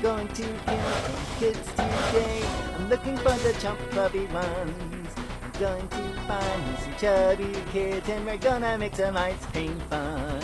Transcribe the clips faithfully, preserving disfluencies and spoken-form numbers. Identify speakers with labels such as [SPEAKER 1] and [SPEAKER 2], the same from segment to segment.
[SPEAKER 1] going to kill some kids today. I'm looking for the chump clubby ones. I'm going to find me some chubby kids, and we're gonna make some ice cream fun.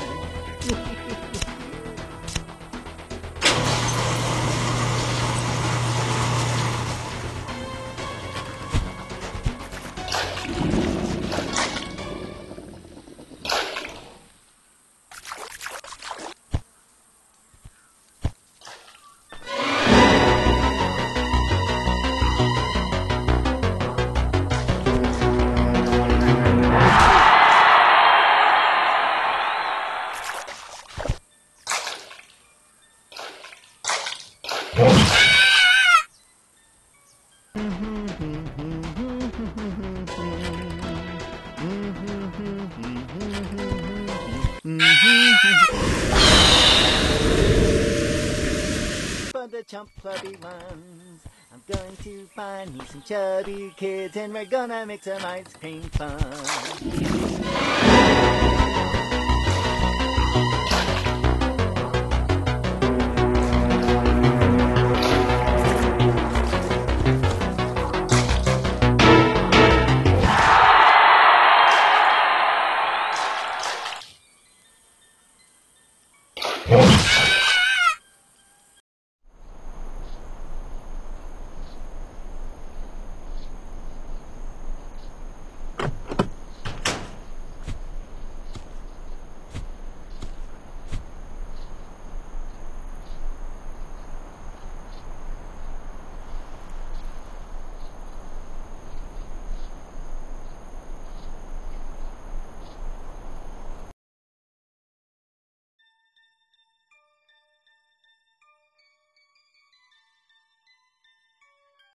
[SPEAKER 1] For the chump clubby ones, I'm going to find me some chubby kids, and we're gonna make some ice cream fun.